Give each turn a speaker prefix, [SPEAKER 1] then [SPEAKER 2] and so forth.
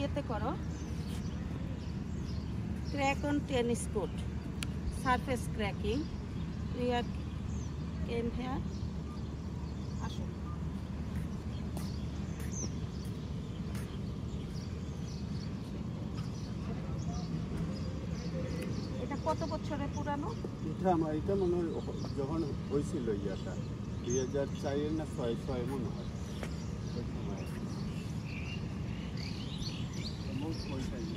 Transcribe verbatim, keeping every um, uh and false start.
[SPEAKER 1] ইয়েতে করো crack on tennis court surface cracking we are came here আসো এটা কত বছরের পুরানো
[SPEAKER 2] এটা আমার এটা মনে হয় যখন হয়েছিল ইয়াটা দুই হাজার চারের না ছয় ছয় মনে হয় ওই সময়